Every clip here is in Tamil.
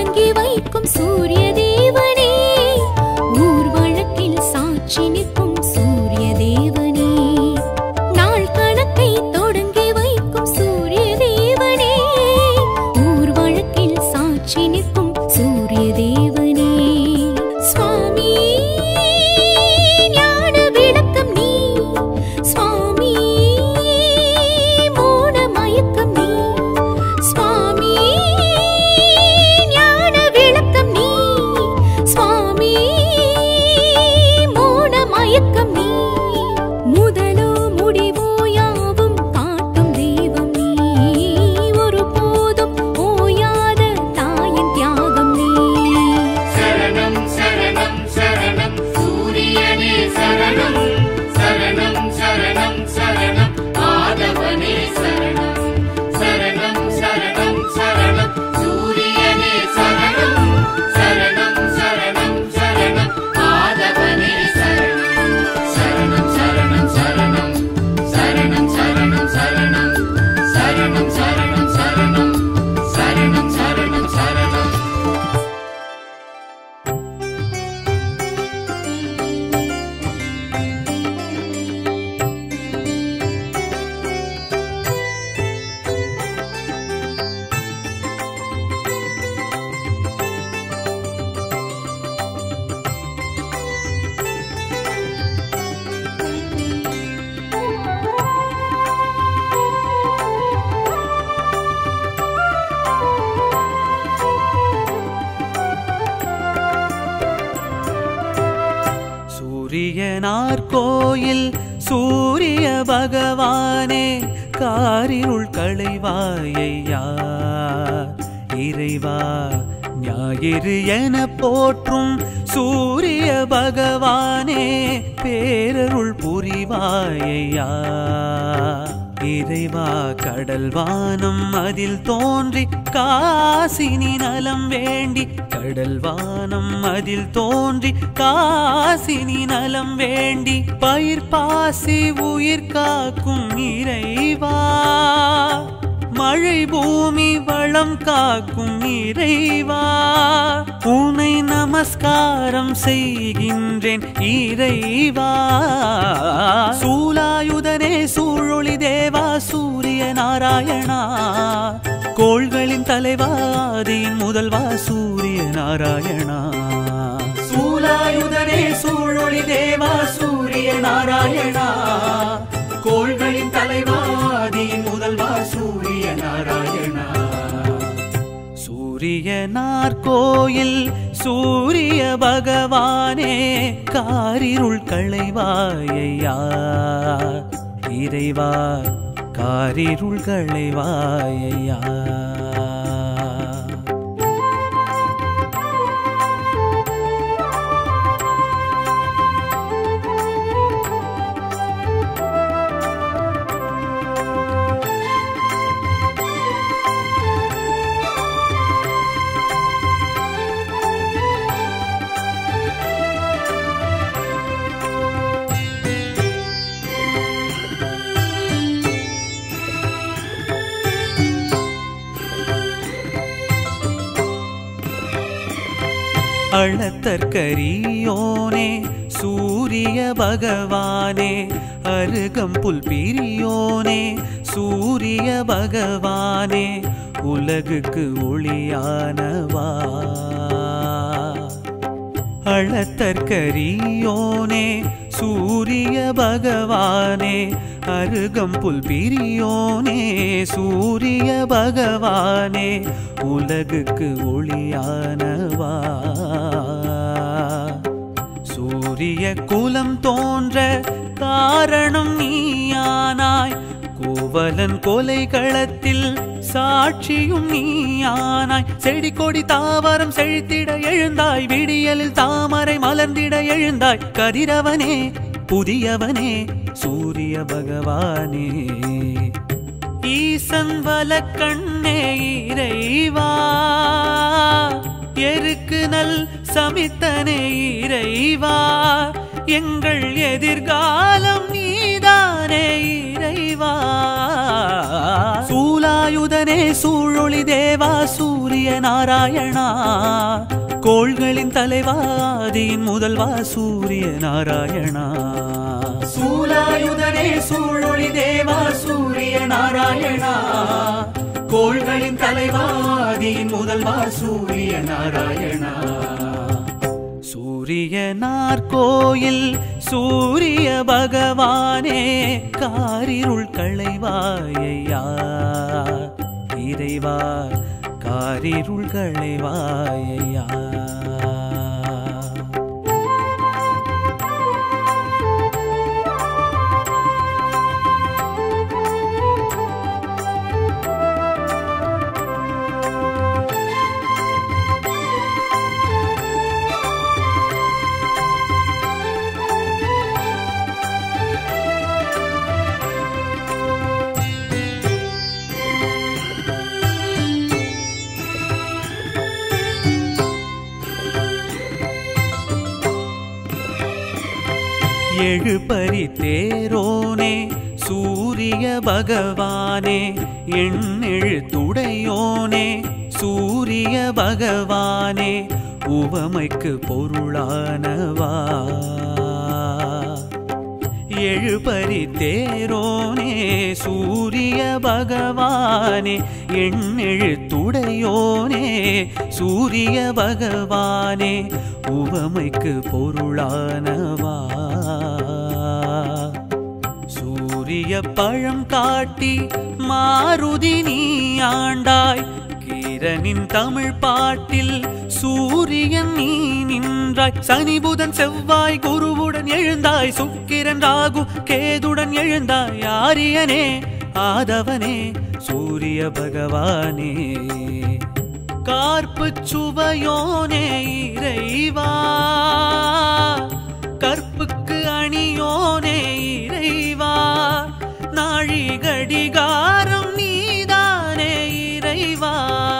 தொடங்கி வைக்கும் சூரிய தேவனே, ஊர் வழக்கில் சாட்சி நிற்கும் சூரிய தேவனே, நாள் கணக்கை தொடங்கி வைக்கும் சூரிய தேவனே, ஊர் வழக்கில் சாட்சி நிற்கும் சூரிய தேவனே. சுவாமி ஞான விளக்கம் நீ, சுவாமி மோன மயக்கம் நீ, சுவாமி ஞான விளக்கம் நீ, சுவாமி மோன மயக்கம் நீ, முதலோ முடிவோ யாவும் காட்டும் தெய்வம் நீ, ஒருபோதும் ஓயாத தாயின் தியாகம் நீ. சரணம் சரணம் சரணம் சூரியனே சரணம், சரணம் சரணம் சரணம் ஆதவனே சரணம், சரணம் சரணம் சரணம் சூரியனே சரணம், சரணம் சரணம் சரணம் ஆதவனே சரணம், சரணம் சரணம் சரணம் சரணம் சரணம் சரணம் சரணம் சரணம் சரணம் சரணம் சரணம் சரணம். சூரியனார் கோயில் சூரிய பகவானே, காரிருள் களைவாயையா இறைவா, ஞாயிறு என போற்றும் சூரிய பகவானே, பேரருள் புரிவாயையா இறைவா. கடல் வானம் அதில் தோன்றி காசினி நலம் வேண்டி, கடல் வானம் அதில் தோன்றி காசினி நலம் வேண்டி, பயிர் பாசி உயிர் காக்கும் இறைவா, மழை பூமி வளம் காக்கும் இறைவா, உன்னை நமஸ்காரம் செய்கின்றேன் இறைவா. சூலாயுதனே சூழொளி தேவா சூரிய நாராயணா, கோள்களின் தலைவா ஆதியின் முதல்வா சூரிய நாராயணா. சூலாயுதனே சூழொளி தேவா சூரிய நாராயணா, கோள்களின் தலைவா ஆதியின் முதல்வா சூரிய நாராயணா. சூரியனார் கோயில் சூரிய பகவானே, காரிருள் களைவாயையா இறைவா, காரிருள் களைவாயையா. அளத்தற்கரியோனே சூரிய பகவானே, அருகம்புல் பிரியோனே சூரிய பகவானே, உலகுக்கு ஒளியானவா. அளத்தற்கரியோனே சூரிய பகவானே, அருகம்புல் பிரியோனே சூரிய பகவானே, உலகுக்கு ஒளியானவா. சூரிய குலம் தோன்ற காரணம் நீயானாய், கோவலன் கொலை களத்தில் சாட்சியும் நீயானாய். செடி கொடி தாவரம் செழித்திட எழுந்தாய், விடியலில் தாமரை மலர்ந்திட எழுந்தாய். கதிரவனே புதியவனே சூரிய பகவானே, ஈசன் வலக்கண்ணே இறைவா, எருக்கு நல் சமித்தனே இறைவா, எங்கள் எதிர்காலம் நீதான் பகவானே இறைவா. சூலாயுதனே சூழொளி தேவா சூரிய நாராயணா, கோள்களின் தலைவாதியின் முதல்வா சூரிய நாராயணா. சூலாயுதனே சூழொளி தேவா சூரிய நாராயணா, கோள்களின் தலைவாதியின் முதல்வா சூரிய நாராயணா. சூரியனார் கோயில் சூரிய பகவானே, காரிருள் களைவாயா இறைவா, காரிருள் களைவாயா. எழுபறி தேரோனே சூரிய பகவானே, எண்ணெழுத்துடையோனே சூரிய பகவானே, உவமைக்கு பொருளானவா. எழுபறி தேரோனே சூரிய பகவானே, எண்ணெழுத்துடையோனே சூரிய பகவானே, உவமைக்கு பொருளானவா. சூரிய பழம் காட்டி மாருதி நீ ஆண்டாய், கீரனின் தமிழ் பாட்டில் சூரியன் நீ நின்றாய். சனி புதன் செவ்வாய் குருவுடன் எழுந்தாய், சுக்கிரன் ராகு கேதுடன் எழுந்தாய். ஆரியனே ஆதவனே சூரிய பகவானே, கார்ப்பு சுவையோனே இறைவா, கற்புக்கு அணியோனே இறைவா, நாழிகடிகாரம் நீதானே இறைவா.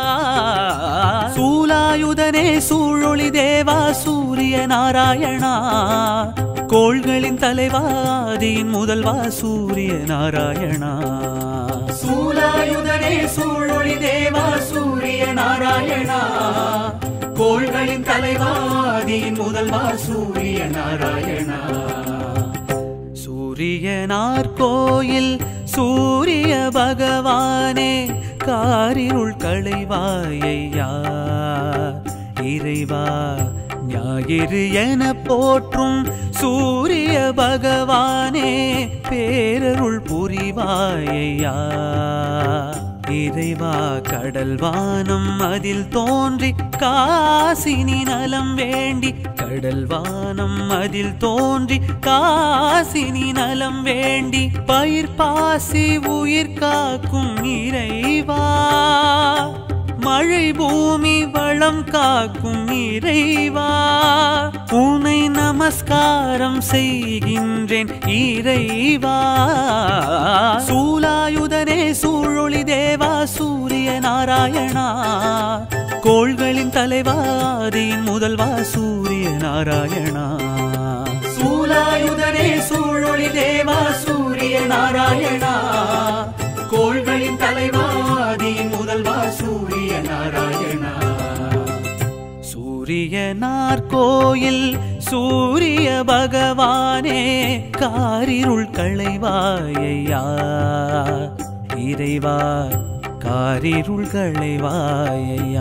சூலாயுதனே சூழொளி தேவா சூரிய நாராயணா, கோள்களின் தலைவாதியின் முதல்வா சூரிய நாராயணா. சூலாயுதனே சூழொளி தேவா சூரிய நாராயணா, கோள்களின் தலைவாதியின் முதல்வா சூரிய நாராயணா. சூரியனார் கோயில் சூரிய பகவானே, காரிருள் களைவாயா இறைவா, ஞாயிறு என போற்றும் சூரிய பகவானே, பேரருள் புரிவாயா இறைவா. கடல் வானம் அதில் தோன்றி காசினி நலம் வேண்டி, கடல் வானம் அதில் தோன்றி காசினி நலம் வேண்டி, பயிர் பாசி உயிர் காக்கும் இறைவா, மழை பூமி வளம் காக்கும் இறைவா, உன்னை நமஸ்காரம் செய்கின்றேன் இறைவா. சூலாயுதனே சூழொளி தேவா சூரிய நாராயணா, கோள்களின் தலைவாதியின் முதல்வா சூரிய நாராயணா. சூலாயுதனே சூழொளி தேவா சூரிய நாராயணா, கோள்களின் தலைவாதியின் முதல்வா சூரிய நாராயணா. சூரியனார் கோயில் சூரிய பகவானே, காரிருள் களைவாயா இறைவா, காரிருள் களைவாயா.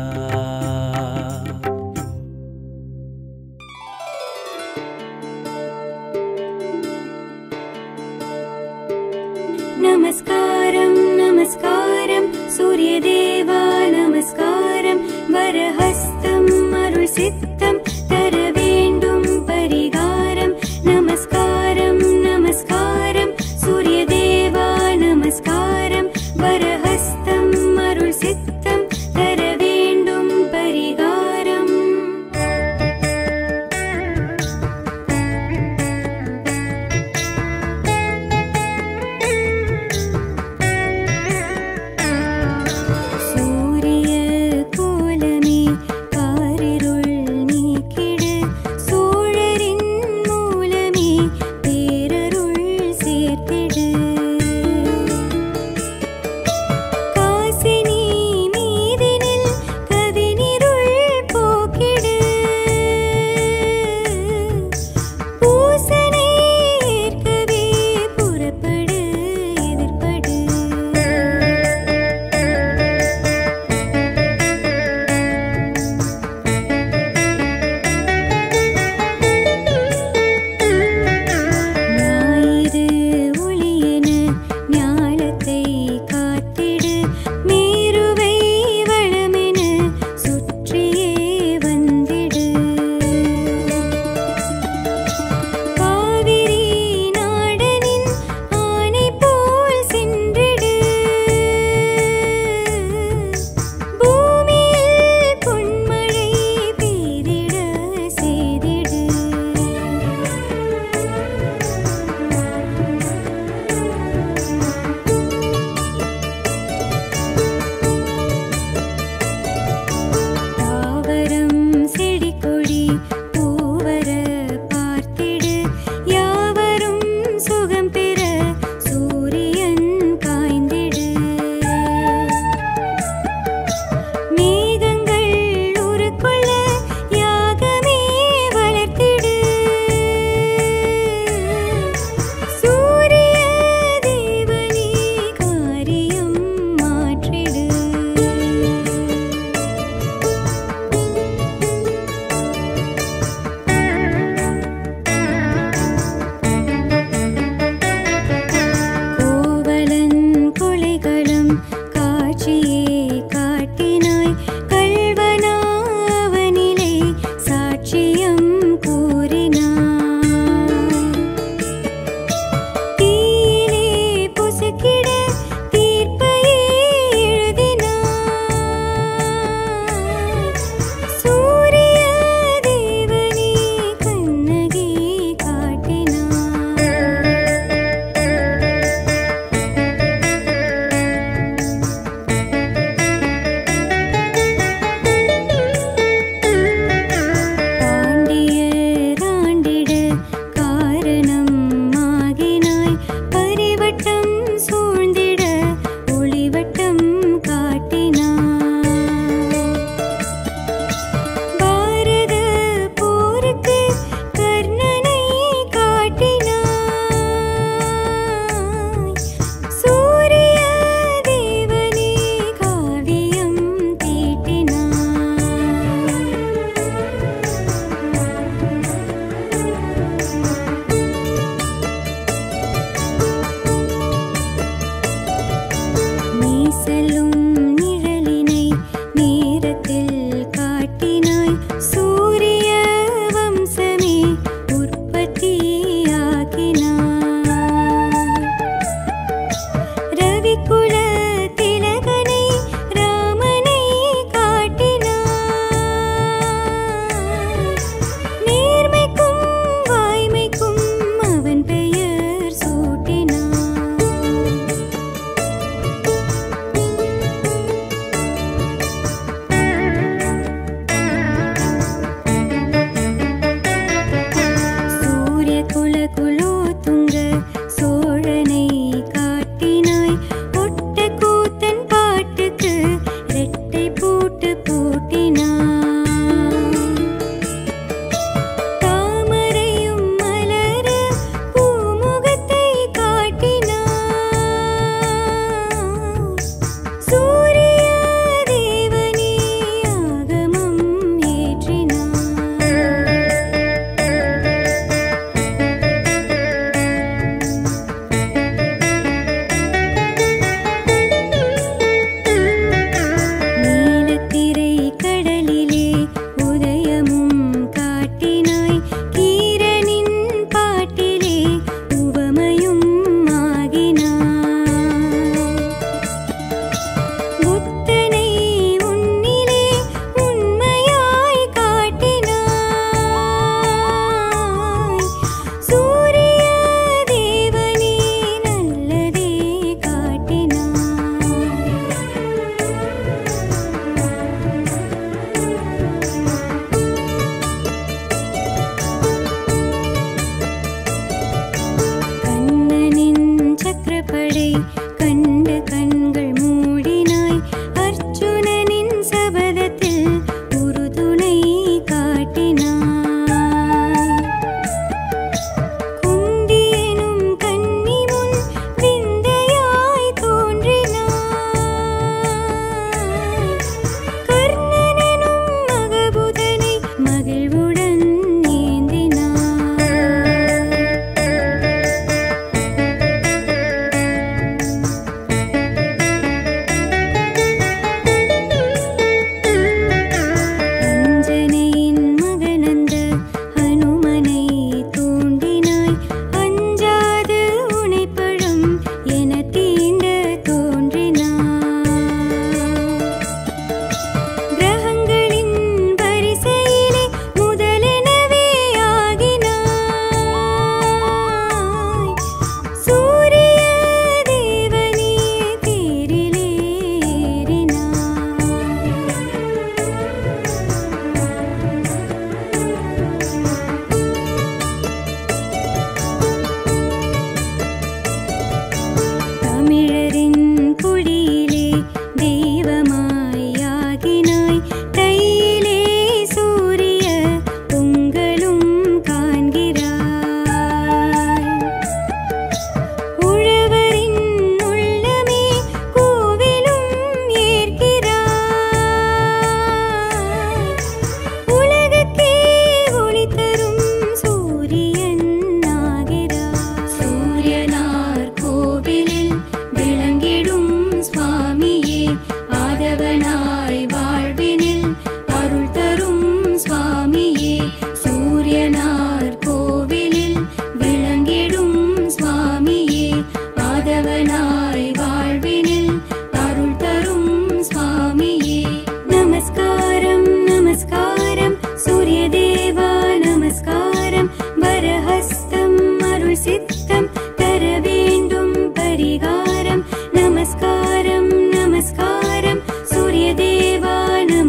நமஸ்காரம் நமஸ்காரம் சூரியதேவா நமஸ்காரம், வரஹஸ்தம் அருள் சித்தம் தர வேண்டும் பரிகாரம். நமஸ்காரம் நமஸ்காரம் சூரியதேவா நமஸ்காரம், வரஹஸ்தம் அருள் சித்தம் தர வேண்டும்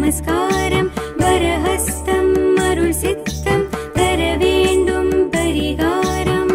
நமஸ்காரம் வரஹஸ்தம் அருள் சித்தம் தர வேண்டும் பரிகாரம்.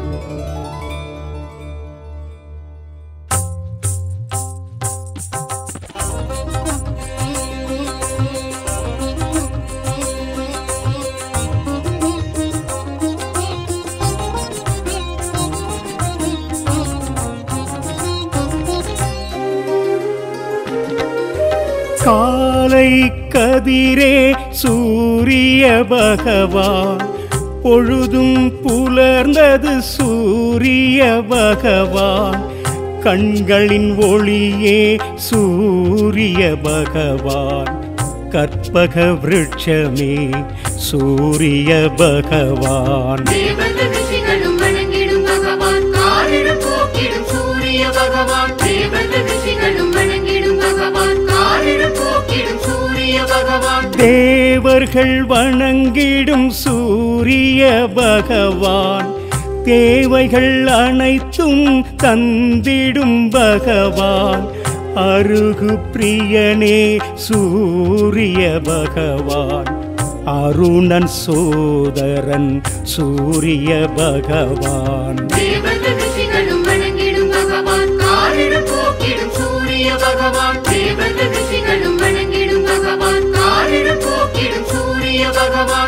காலை கதிரே சூரிய பகவான், பொழுதும் புலர்ந்தது சூரிய பகவான், கண்களின் ஒளியே சூரிய பகவான், கற்பக விருட்சமே சூரிய பகவான். தேவர்கள் ரிஷிகளும் வணங்கிடும் பகவான், காரிருள் போக்கிடும் சூரிய பகவான். தேவர்கள் ரிஷிகளும் வணங்கிடும் பகவான், காரிருள் போக்கிடும் சூரிய பகவான். தேவர்கள் வணங்கிடும் சூரிய பகவான், தேவைகள் அனைத்தும் தந்திடும் பகவான், அருகு பிரியனே சூரிய பகவான், அருணன் சோதரன் சூரிய பகவான். தேவர்கள் ரிஷிகளும் வணங்கிடும் பகவான், காரிருள் போக்கிடும் சூரிய பகவான். தேவர்கள் ரிஷிகளும் வணங்கிடும் பகவான், காரிருள் போக்கிடும் சூரிய பகவான்.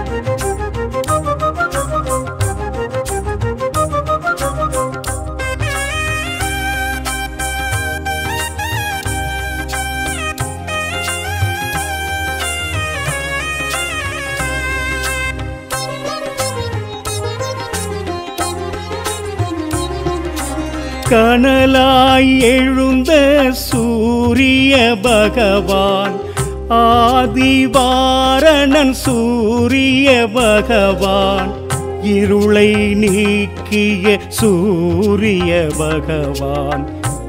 கனலாய் எழுந்த சூரிய பகவான், ஆதிவாரணன் சூரிய பகவான், இருளை நீக்கிய சூரிய பகவான்,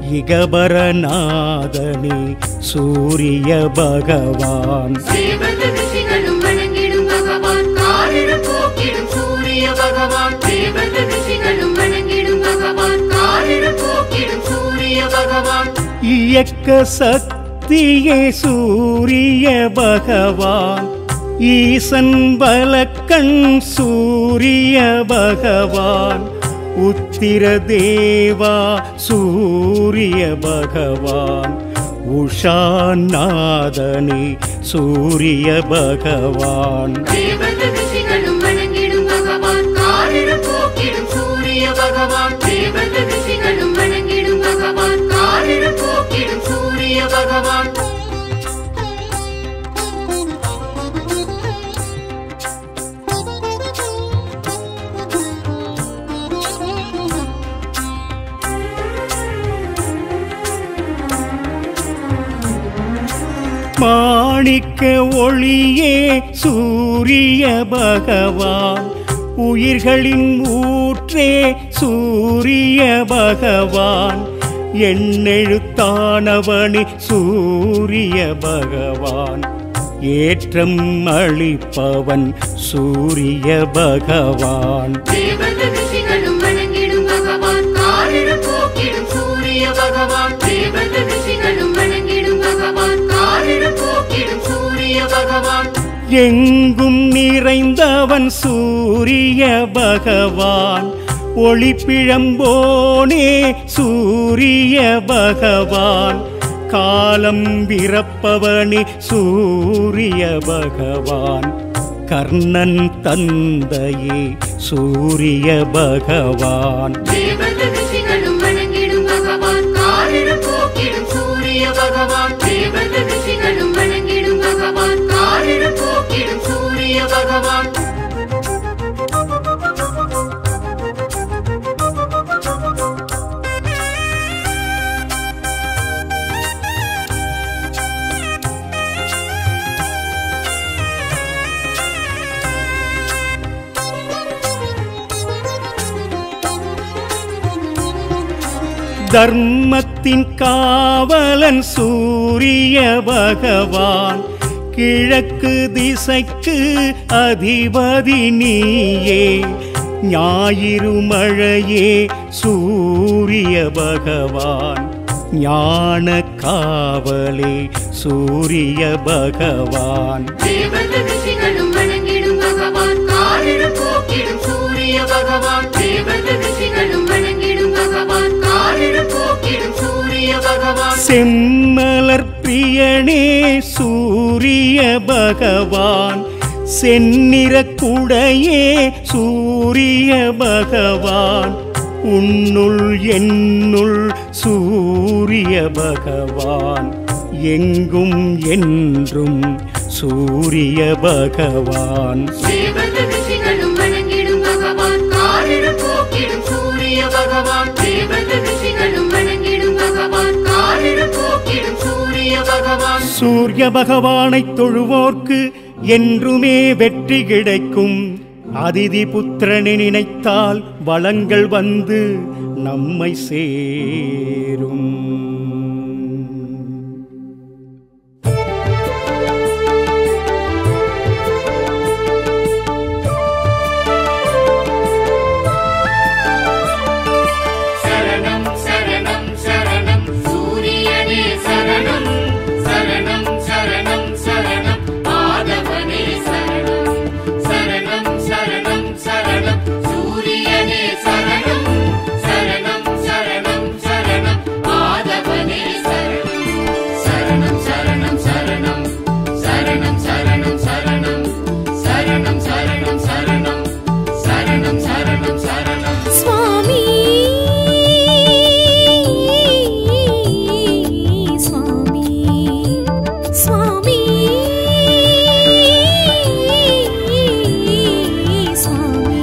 இகபரநாதனே சூரிய பகவான். தேவர்கள் ரிஷிகளும் வணங்கிடும் பகவான், காரிருள் போக்கிடும் சூரிய பகவான். தேவர்கள் ரிஷிகளும் வணங்கிடும் பகவான், காரிருள் போக்கிடும் சூரிய பகவான். இயக்க சக்தியே சூரிய பகவான், ஈசன் பலக்கண் சூரிய பகவான், உத்திர தேவா சூரிய பகவான், உஷாநாதனே சூரிய பகவான். தேவர்கள் ரிஷிகளும் வணங்கிடும் பகவான், காரிருள் போக்கிடும் சூரிய பகவான். தேவர்கள் ரிஷிகளும் வணங்கிடும் பகவான், காரிருள் போக்கிடும் சூரிய பகவான். மாணிக்க ஒளியே சூரிய பகவான், உயிர்களின் ஊற்றே சூரிய பகவான், எண்ணெழுத்தானவனே சூரிய பகவான், ஏற்றம் அளிப்பவன் சூரிய பகவான். தேவர்கள் ரிஷிகளும் வணங்கிடும் பகவான், காரிருள் போக்கிடும் சூரிய பகவான். தேவர்கள் ரிஷிகளும் வணங்கிடும் பகவான், காரிருள் போக்கிடும் சூரிய பகவான். எங்கும் நிறைந்தவன் சூரிய பகவான், ஒளிப்பிழம்போனே சூரிய பகவான், காலம் பிறப்பவனே சூரிய பகவான், கர்ணன் தந்தையே சூரிய பகவான். தேவர்கள் ரிஷிகளும் வணங்கிடும் பகவான், காரிருள் போக்கிடும் சூரிய பகவான். தேவர்கள் ரிஷிகளும் வணங்கிடும் பகவான், காரிருள் போக்கிடும் சூரிய பகவான். தர்மத்தின் காவலன் சூரிய பகவான், கிழக்கு திசைக்கு அதிபதி நீயே, ஞாயிறு மழையே சூரிய பகவான், ஞான காவலே சூரிய பகவான். தேவர்கள் ரிஷிகளும் வணங்கிடும் பகவான் காரிருள் போக்கிடும் சூரிய பகவான். தேவர்கள் ரிஷிகளும் வணங்கிடும் பகவான் காரிருள் போக்கிடும் சூரிய பகவான். செம்மலர் பிரியனே சூரிய பகவான், செந்நிற குடையே சூரிய பகவான். உன்னுள் என்னுள் சூரிய பகவான், எங்கும் என்றும் சூரிய பகவான். தேவர்கள் ரிஷிகளும் வணங்கிடும் பகவான் காரிருள் போக்கிடும் சூரிய பகவான். தேவர்கள் ரிஷிகளும் வணங்கிடும் பகவான் காரிருள் போக்கிடும் சூரிய பகவான். சூரிய பகவானை தொழுவோர்க்கு என்றுமே வெற்றி கிடைக்கும். அதிதி புத்திரனை நினைத்தால் வளங்கள் வந்து நம்மை சேரும். சரணம் சரணம் சரணம் சூரியனே சரணம். சரணம் சரணம் சரணம் ஆதவனே சரணம். சரணம் சரணம் சரணம் சூரியனே சரணம். சரணம் சரணம் சரணம் ஆதவனே சரணம். சரணம் சரணம் சரணம் சரணம் சரணம் சரணம் சரணம் சரணம் சரணம் சரணம் சரணம் சரணம். சுவாமி சுவாமி சுவாமி சுவாமி.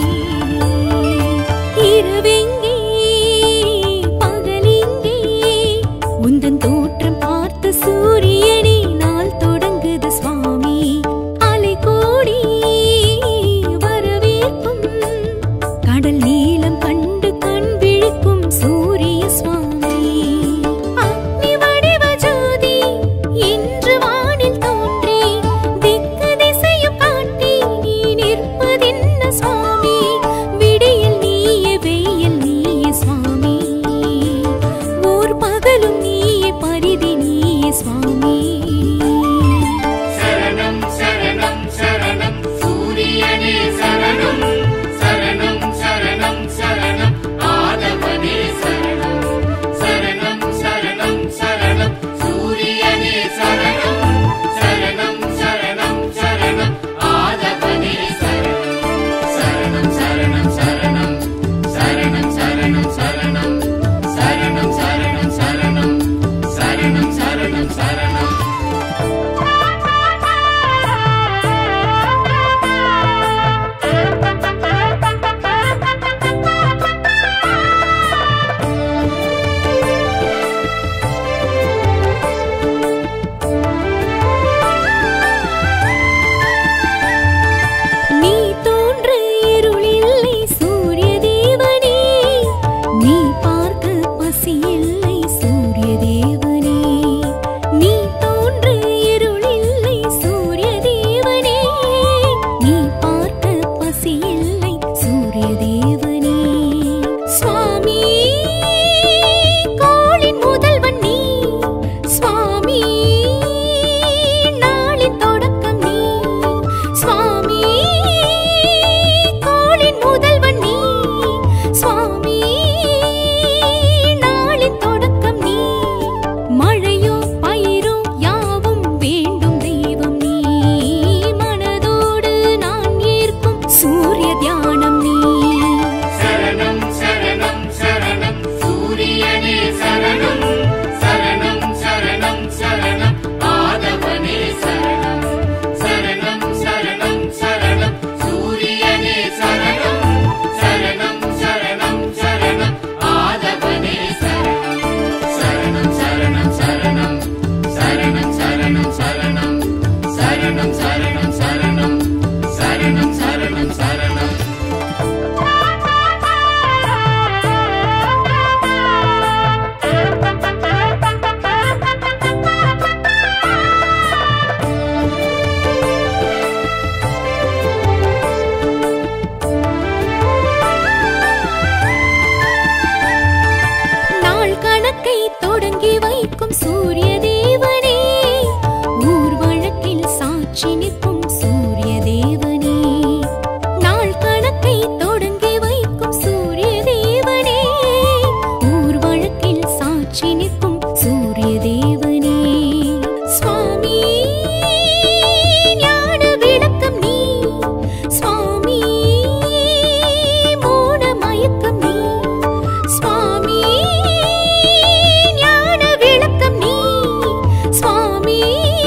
இரவெங்கே பகலெங்கே உந்தன் தோற்றம் பார்த்து சூரியனே நாள் தொடங்குது சுவாமி. அலை கோடி வரவேற்பும் கடல் நீளம் கண்டு கண் விழிக்கும் சூரிய சுவாமி. அக்னி வடிவ ஜோதி இன்று வானில் தோன்றி திக்கு திசையும் காட்டி நீ நிற்பதென்ன சுவாமி. விடியல் நீயே வெயில் நீயே சுவாமி. ஓர் பகலும் நீயே பரிதி நீயே சுவாமி. சரணம் சரணம் சரணம் சூரியனே சரணம். சரணம் சரணம் சரணம் ஆதவனே சரணம். சரணம் சரணம் சரணம் சூரியனே சரணம். சரணம் சரணம் சரணம் ஆதவனே சரணம். சரணம் சரணம் சரணம் சரணம் சரணம் சரணம் சரணம் சரணம் சரணம் சரணம் சரணம் சரணம். நீ தோன்ற இருளில்லை சூரிய தேவனே. நீ பார்க்க பசியில்லை சூரிய தேவனே. நீ தோன்ற இருளில்லை சூரிய தேவனே. நீ பார்க்க பசியில்லை சூரிய தேவனே. சுவாமி கோளின் முதல்வன் நீ. சுவாமி நாளின் தொடக்கம் நீ. சுவாமி கோளின் முதல்வன் நீ. சுவாமி நாளின் தொடக்கம் நீ. மழையோ பயிரோ யாவும் வேண்டும் தெய்வம் நீ. மனதோடு நான் ஏற்கும் சூரிய தியானம் நீ. சரணம் சரணம் சரணம் சூரியனே சரணம். சரணம் சரணம் சரணம் ஆதவனே சரணம். சரணம் சரணம் சரணம் சூரியனே சரணம். சரணம் சரணம் சரணம் ஆதவனே சரணம். சரணம் சரணம் சரணம் சரணம் சரணம் சரணம் சரணம் சரணம் சரணம் சரணம் சரணம் சரணம். நாள் கணக்கை தொடங்கி சாட்சி நிற்கும் சூரிய தேவனே, நாள் கணக்கை தொடங்கி வைக்கும் சூரிய தேவனே, ஊர் வழக்கில் சாட்சி நிற்கும் சூரிய தேவனே. சுவாமி ஞான விளக்கம் நீ, சுவாமி மோன மயக்கம் நீ, சுவாமி ஞான விளக்கம் நீ, சுவாமி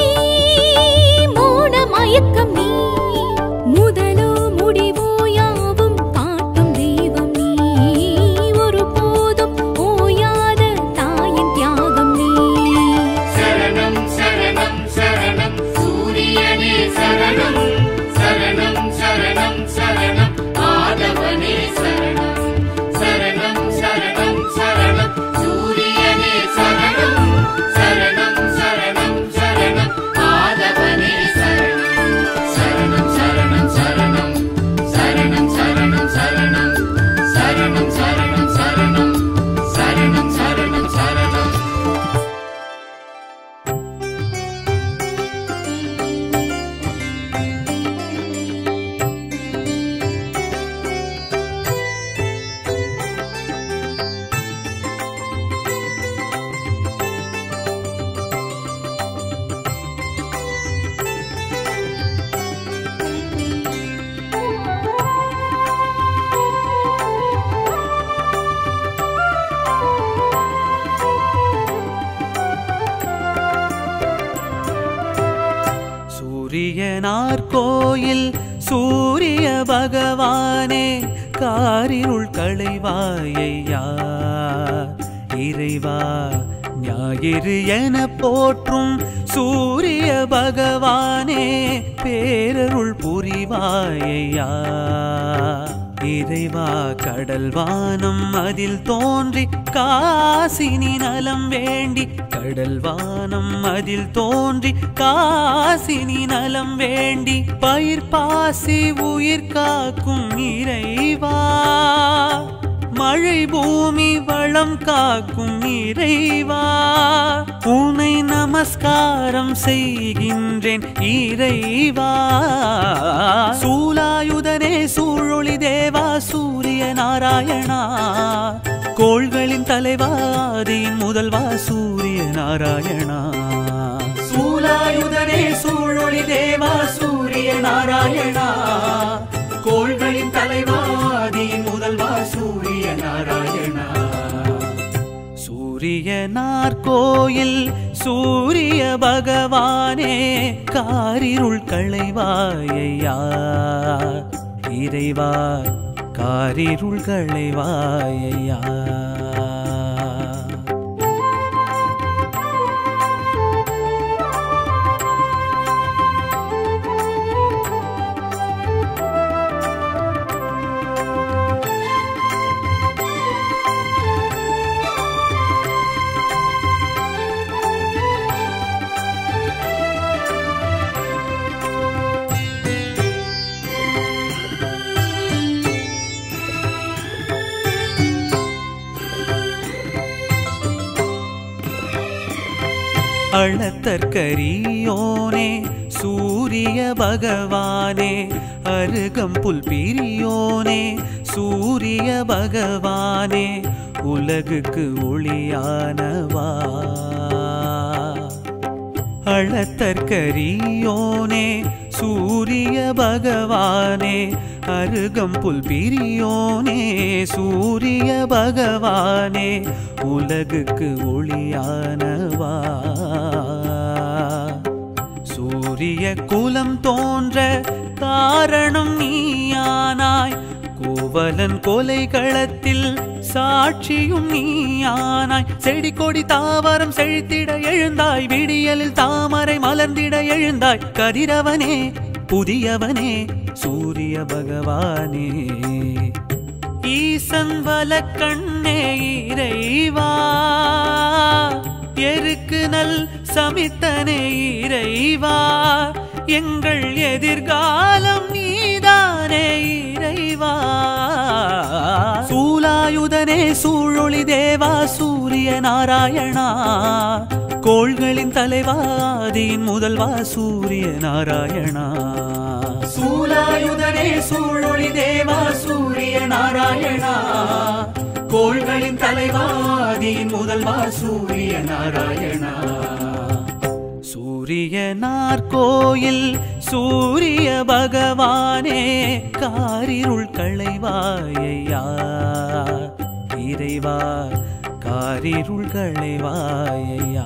மோன மயக்கம் நீ, முதலோ முடிவோ யாவும் காட்டும் தெய்வம் நீ, ஒருபோதும் ஓயாத தாயின் தியாகம் நீ. சரணம் சரணம் சரணம் சூரியனே சரணம், சரணம் சரணம் சரணம் ஆதவனே சரணம், சரணம் சரணம் சரணம் சூரியனே சரணம், சரணம் சரணம் சரணம் ஆதவனே சரணம், சரணம் சரணம் சரணம் சரணம் சரணம் சரணம் சரணம் சரணம் சரணம் சரணம் சரணம் சரணம். சூரியனார் கோயில் சூரிய பகவானே, காரிருள் களைவாயையா இறைவா. ஞாயிறு என போற்றும் சூரிய பகவானே, பேரருள் புரிவாயையா இறைவா. கடல் வானம் அதில் தோன்றி காசினி நலம் வேண்டி, கடல் வானம் அதில் தோன்றி காசினி நலம் வேண்டி, பயிர் பாசி உயிர் காக்கும் இறைவா. மழை பூமி வளம் காக்கும் இறைவா, உன்னை நமஸ்காரம் செய்கின்றேன் இறைவா. சூலாயுதனே சூழொளி தேவா சூரிய நாராயணா, கோள்களின் தலைவா ஆதியின் முதல்வா சூரிய நாராயணா. சூலாயுதனே சூழொளி தேவா சூரிய நாராயணா, கோள்களின் தலைவா ஆதியின் முதல்வா சூரிய நாராயணா. சூரியனார் கோயில் சூரிய பகவானே, காரிருள் களைவாயையா இறைவா, காரிருள் களைவாயையா. அளத்தற்கரியோனே சூரிய பகவானே, அருகம்புல் பிரியோனே சூரிய பகவானே, உலகுக்கு ஒளியானவா. அளத்தற்கரியோனே சூரிய பகவானே, அருகம்புல் பிரியோனே சூரிய பகவானே, உலகுக்கு ஒளியானவா. சூரிய குலம் தோன்ற காரணம் நீயானாய், கோவலன் கொலைகளத்தில் சாட்சியும் நீயானாய். செடி கொடி தாவரம் செழித்திட எழுந்தாய், விடியலில் தாமரை மலர்ந்திட எழுந்தாய். கதிரவனே புதியவனே சூரிய பகவானே, ஈசன் வலக்கண்ணே இறைவா. எருக்கு நல் சமித்தனே இறைவா, எங்கள் எதிர்காலம் நீதானே இறைவா. சூலாயுதனே சூழொளி தேவா சூரிய நாராயணா, கோள்களின் தலைவாதியின் முதல்வா சூரிய நாராயணா. சூலாயுதனே சூழொளி தேவா சூரிய நாராயணா. கோள்களின் தலைவாதியின் முதல்வா சூரிய நாராயணா. சூரியனார் கோயில் சூரிய பகவானே காரிருள் களைவாயா. இறைவா காரிருள் களைவாயா.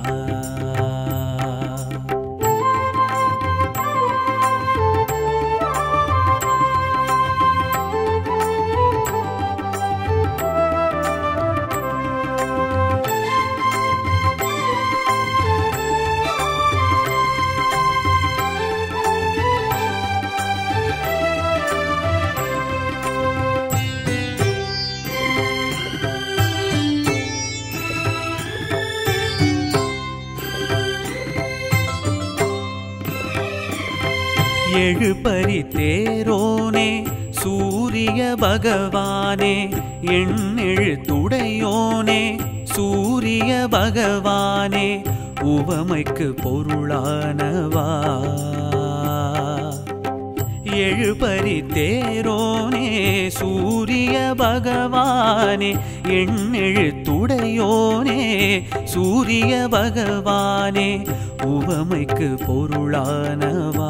எழுபறி தேரோனே சூரிய பகவானே எண்ணெழுத்துடையோனே சூரிய பகவானே உவமைக்கு பொருளானவா. எழுபறி தேரோனே சூரிய பகவானே எண்ணெழுத்துடையோனே சூரிய பகவானே உவமைக்கு பொருளானவா.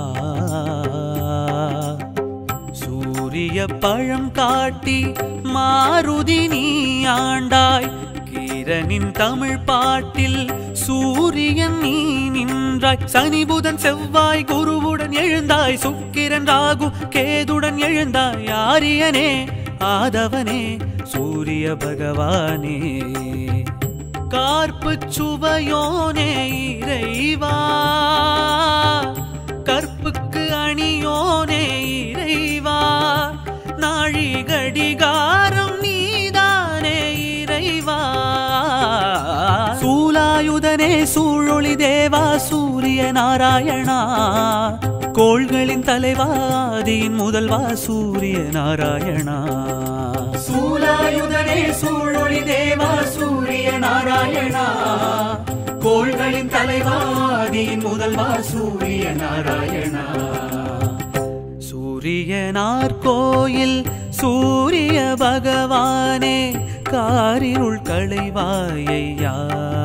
சூரிய பழம் காட்டி மாருதி நீ ஆண்டாய். கீரனின் தமிழ் பாட்டில் சூரியன் நீ நின்றாய். சனி புதன் செவ்வாய் குருவுடன் எழுந்தாய். சுக்கிரன் ராகு கேதுடன் எழுந்தாய். ஆரியனே ஆதவனே சூரிய பகவானே கார்ப்பு சுவையோனே இறைவா. கற்புக்கு அணியோனே இறைவா. நாழி கடிகாரம் நீதானே இறைவா. சூலாயுதனே சூழொளி தேவா சூரிய நாராயணா. கோள்களின் தலைவாதியின் முதல்வா சூரிய நாராயணா. சூலாயுதனே சூழொளி தேவா சூரிய நாராயணா. கோள்களின் தலைவாதியின் முதல்வா சூரிய நாராயணா. சூரியனார் கோயில் சூரிய பகவானே காரிருள் களைவாயா.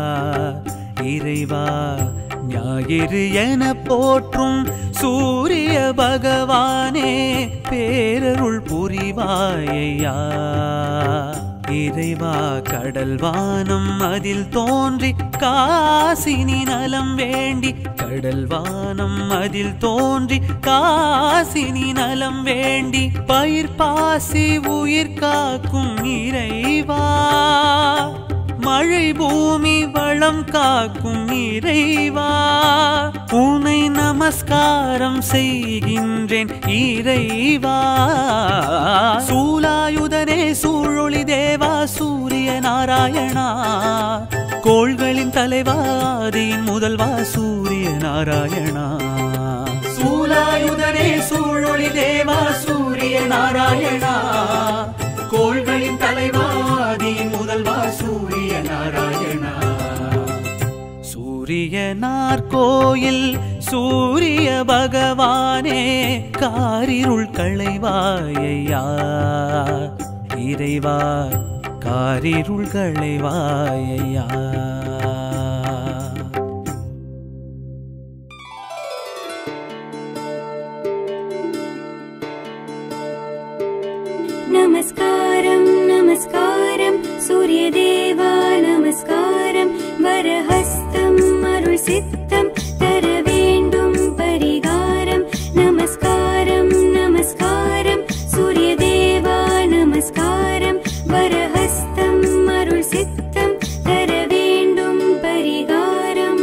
இறைவா ஞாயிறு என போற்றும் சூரிய பகவானே பேரருள் புரிவாயா. இறைவா கடல் வானம் அதில் தோன்றி காசினி நலம் வேண்டி. கடல் வானம் அதில் தோன்றி காசினி நலம் வேண்டி. பயிர் பாசி உயிர் காக்கும் இறைவா. மழை பூமி வளம் காக்கும் இறைவா. உன்னை நமஸ்காரம் செய்கின்றேன் இறைவா. சூலாயுதனே சூழொளி தேவா சூரிய நாராயணா. கோள்களின் தலைவாதியின் முதல்வா சூரிய நாராயணா. சூலாயுதனே சூழொளி தேவா சூரிய நாராயணா. கோள்களின் தலைவாதியின் முதல்வா சூரிய நாராயணா. சூரியனார் கோயில் சூரிய பகவானே காரிருள் களைவாயா. இறைவா காரிருள் களைவாயா. நமஸ்காரம் நமஸ்காரம் சூரியதேவா நமஸ்காரம். வரஹஸ்தம் அருள் சித்தம் தர வேண்டும் பரிகாரம். நமஸ்காரம் நமஸ்காரம் சூரியதேவா நமஸ்காரம். வரஹஸ்தம் அருள் சித்தம் தர வேண்டும் பரிகாரம்.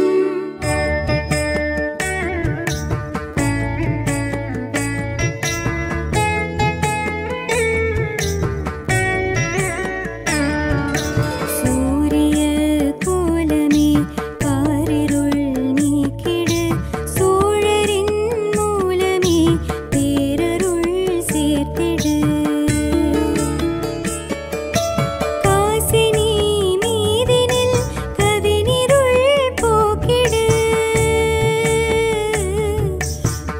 சூரிய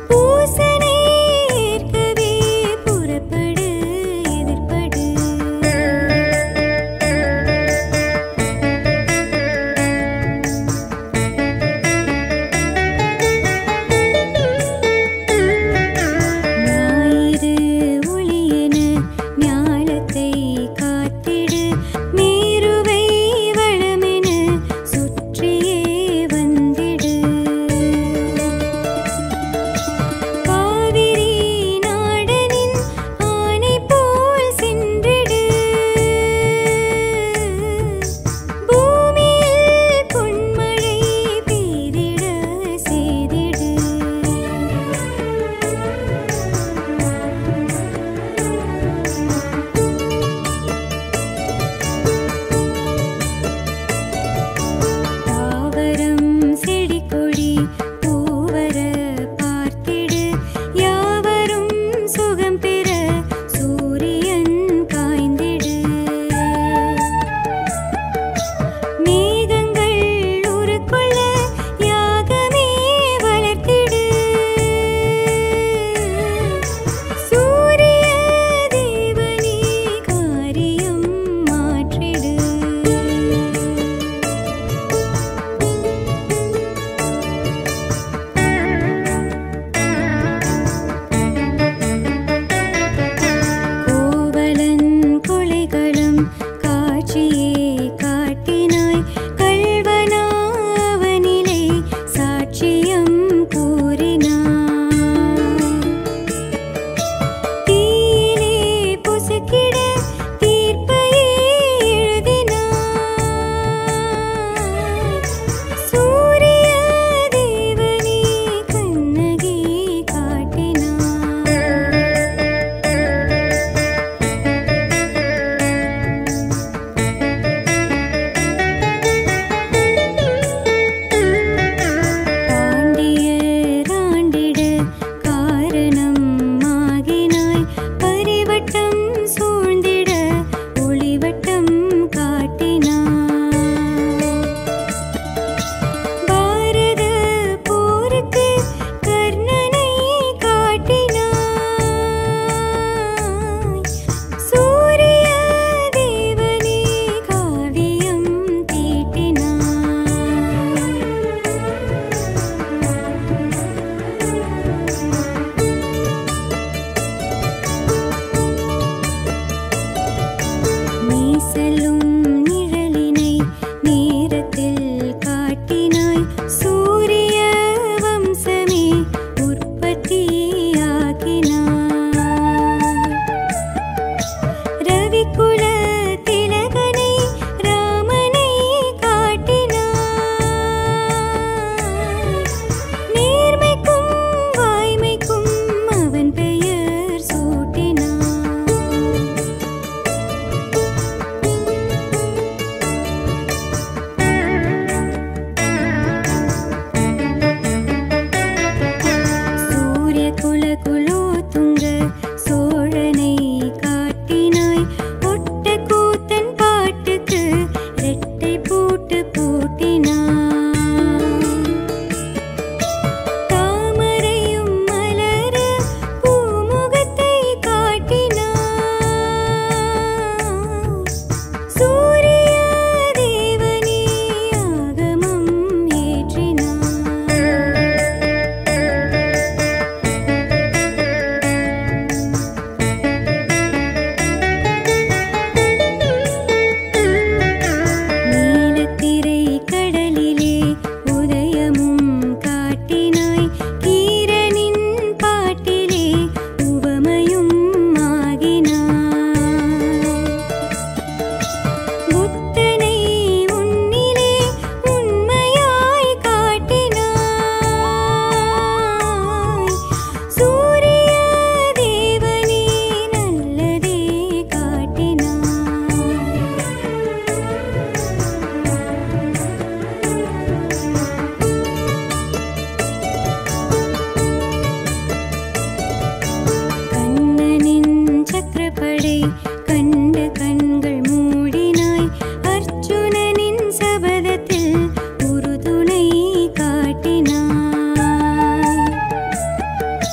பூசனை ஏற்கவே புறப்படு எதிர்படு ஞாயிறு ஒளியென ஞாலத்தை காத்திடு மேருவை வளமென சுற்றியே வந்திடு காவிரி நாடனின் ஆணை போல் சென்றிடு பூமியில் பொன்மழை பெய்திட செய்திடு தாவரம் செடி கொடி பூவர பார்த்திடு யாவரும் சுகம் பெற சூரியன் காய்ந்திடு மேகங்கள் உருக்கொள்ள யாகமே வளர்த்திடு சூரிய தேவனே காரியம் மாற்றிடு கோவலன் கொலைகளும் காட்சியே காட்டினாய் கள்வனாவனிலே சாட்சியம் கூறினாய் தீயிலே பொசுக்கிட தீர்ப்பையே எழுதினாய் சூரிய தேவனே கண்ணகி காட்டினாய் பாண்டியராண்டிட காரணம் ஆகினாய் பரிவட்டம் சூழ்ந்திட ஒளிவட்டம் காட்டினாய் பாரத போருக்கு கர்ணனை காட்டினாய் சூரிய தேவனே காவியம் தீட்டினாய் நீ செல்லும் நிழலினை நேரத்தில் காட்டினாய் சூரிய வம்சமே உற்பத்தியாக்கினாய் ரவிக்குல திலகனை ராமனை காட்டினாய் நேர்மைக்கும் வாய்மைக்கும் அவன் பெயர் சூட்டினாய் சூரிய குலகுலோத்துங்க சோழனை காட்டினாய் ஒட்ட கூத்தன் பாட்டுக்கு ரெட்டை பூட்டு பூட்டினாய் தாமரையும் மலர பூமுகத்தை காட்டினாய் சூரிய தேவனே ஆகமம் ஏற்றினாய் நீலத்திரை கடலிலே உதயமும் காட்டினாய் கீரனின் பாட்டிலே உவமையும் ஆகினாய் புத்தனை உன்னிலே உண்மையாய் காட்டினாய் சூரிய தேவனே நல்லதே காட்டினாய் கண்ணனின் சக்கரப்படை கண்ட கண்கள் மூடினாய் அர்ஜுனனின் சபதத்தில் உறுதுணை காட்டினாய்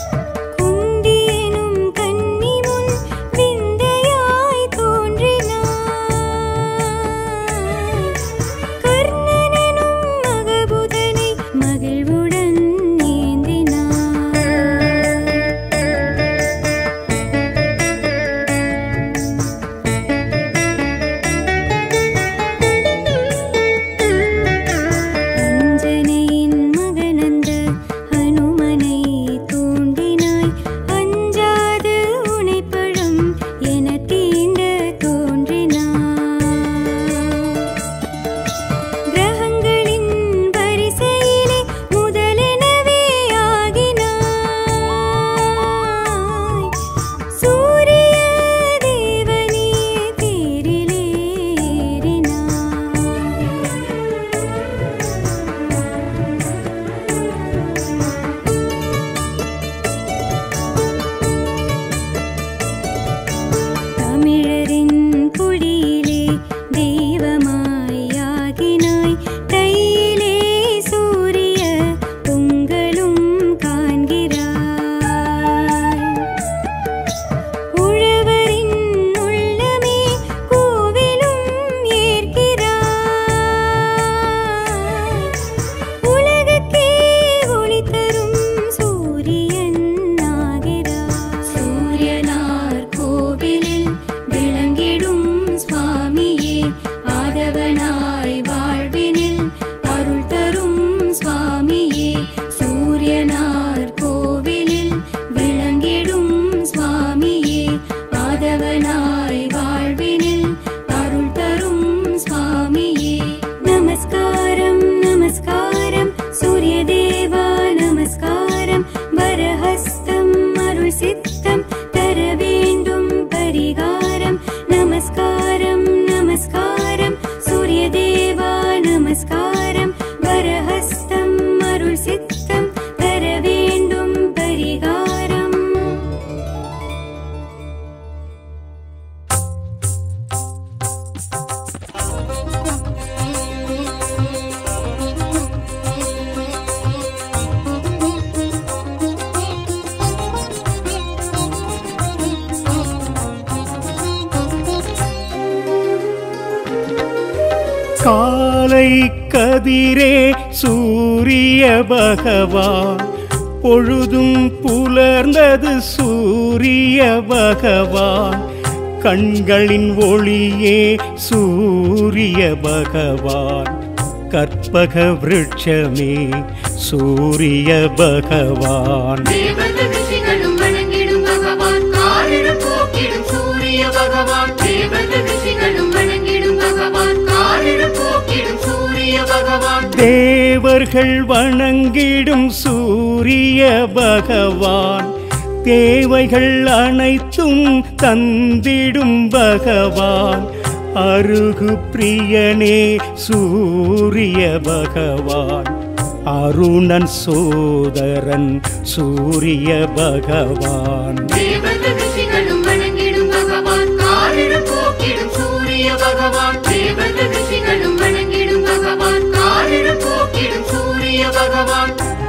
அருள் சித்தம் தர வேண்டும் பரிகாரம். நமஸ்காரம் நமஸ்காரம் சூரிய தேவா நமஸ்காரம். வரஹஸ்தம் அருள் சித்தம் தர வேண்டும் பரிகாரம். காலை கதிரே சூரிய பகவான், பொழுதும் புலர்ந்தது சூரிய பகவான். கண்களின் ஒளியே சூரிய பகவான், கற்பக விருட்சமே சூரிய பகவான். தேவர்கள் ரிஷிகளும் வணங்கிடும் பகவான், காரிருள் போக்கிடும் சூரிய பகவான். தேவர்கள் ரிஷிகளும் வணங்கிடும் பகவான், காரிருள் போக்கிடும் சூரிய பகவான். தேவர்கள் வணங்கிடும் சூரிய பகவான், தேவைகள் அனைத்தும் தந்திடும் பகவான். அருகு பிரியனே சூரிய பகவான், அருணன் சோதரன் சூரிய பகவான். தேவர்கள் ரிஷிகளும் வணங்கிடும் பகவான், காரிருள் போக்கிடும் சூரிய பகவான். தேவர்கள் ரிஷிகளும் வணங்கிடும் பகவான், காரிருள் போக்கிடும் சூரிய பகவான்.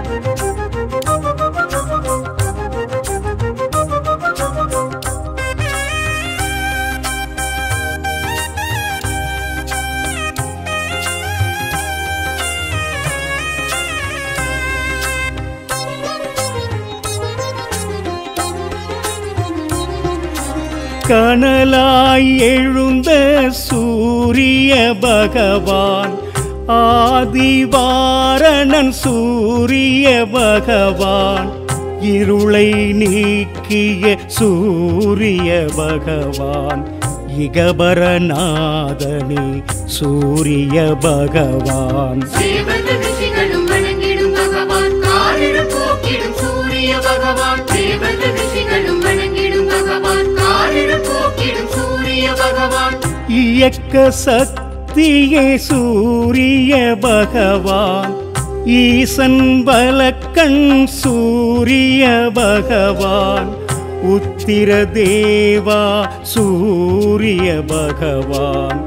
கனலாய் எழுந்த சூரிய பகவான், ஆதிவாரணன் சூரிய பகவான். இருளை நீக்கிய சூரிய பகவான், இகபரநாதனே சூரிய பகவான். தேவர்கள் ரிஷிகளும் வணங்கிடும் பகவான், காரிருள் போக்கிடும் சூரிய பகவான். தேவர்கள் ரிஷிகளும் வணங்கிடும் பகவான், காரிருள் போக்கிடும் சூரிய பகவான். இயக்க சக்தியே சூரிய பகவான், ஈசன் பலக்கண் சூரிய பகவான். உத்திர தேவா சூரிய பகவான்,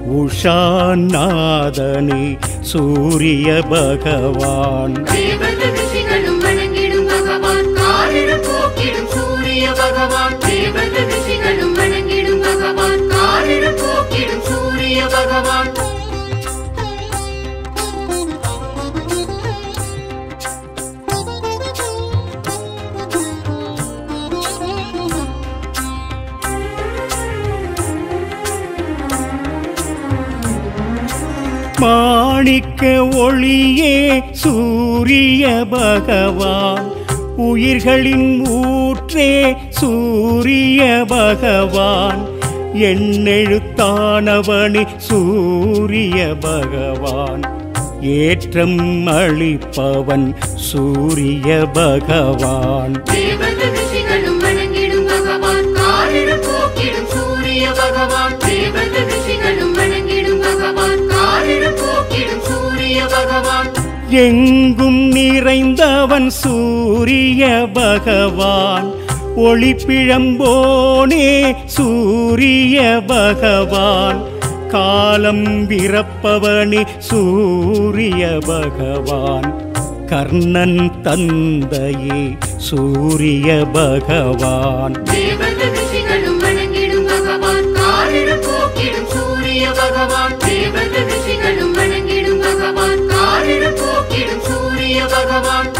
உஷாநாதனே சூரிய பகவான். தேவர்கள் ரிஷிகளும் வணங்கிடும் பகவான், காரிருள் போக்கிடும் சூரிய பகவான். தேவர்கள் ரிஷிகளும் வணங்கிடும் பகவான், காரிருள் போக்கிடும் சூரிய பகவான். மாணிக்க ஒளியே சூரிய பகவான், உயிர்களின் ஊற்றே சூரிய பகவான். எண்ணெழுத்தானவனே சூரிய பகவான், ஏற்றம் அளிப்பவன் சூரிய பகவான். தேவர்கள் ரிஷிகளும் வணங்கிடும் பகவான், காரிருள் போக்கிடும் சூரிய பகவான். தேவர்கள் ரிஷிகளும் வணங்கிடும் பகவான், காரிருள் போக்கிடும் சூரிய பகவான். எங்கும் நிறைந்தவன் சூரிய பகவான், ஒளிப்பிழம்போனே சூரிய பகவான். காலம் விரப்பவனே சூரிய பகவான், கர்ணன் தந்தையே சூரிய பகவான். தேவர்கள் ரிஷிகளும் வணங்கிடும் பகவான், காரிருள் போக்கிடும் சூரிய பகவான். தேவர்கள் ரிஷிகளும் வணங்கிடும் பகவான், காரிருள் போக்கிடும் சூரிய பகவான்.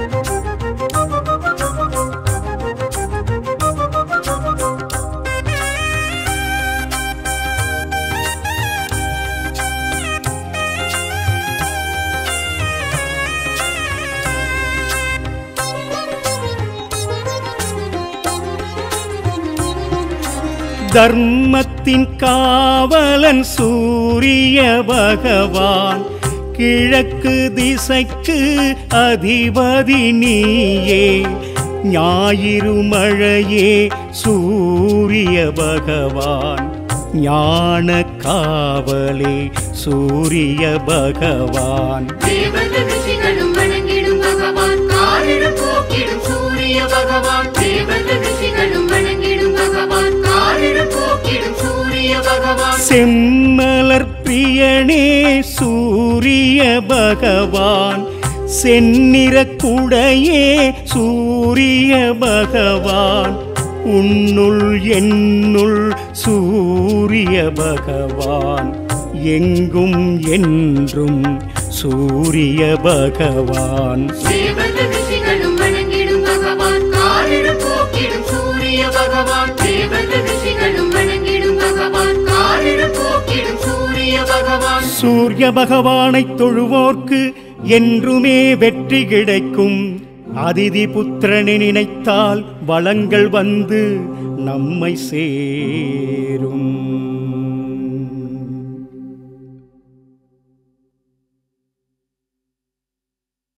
தர்மத்தின் காவலன் சூரிய பகவான், கிழக்கு திசைக்கு அதிபதி நீயே. ஞாயிறு மழையே சூரிய பகவான், ஞான காவலே சூரிய பகவான். தேவர்கள் ரிஷிகளும் வணங்கிடும் பகவான், காரிருள் போக்கிடும் சூரிய பகவான். தேவர்கள் ரிஷிகளும் வணங்கிடும் பகவான், காரிருள் போக்கிடும் சூரிய பகவான். செம்மலர் பிரியனே சூரிய பகவான், செந்நிற குடையே சூரிய பகவான். உன்னுள் என்னுள் சூரிய பகவான், எங்கும் என்றும் சூரிய பகவான். தேவர்கள் ரிஷிகளும் வணங்கிடும் பகவான், காரிருள் போக்கிடும் சூரிய பகவான். தேவர்கள் ரிஷிகளும் வணங்கிடும் பகவான், காரிருள் போக்கிடும் சூரிய பகவான். சூரிய பகவானை தொழுவோர்க்கு என்றுமே வெற்றி கிடைக்கும். அதிதி புத்திரனை நினைத்தால் வளங்கள் வந்து நம்மை சேரும்.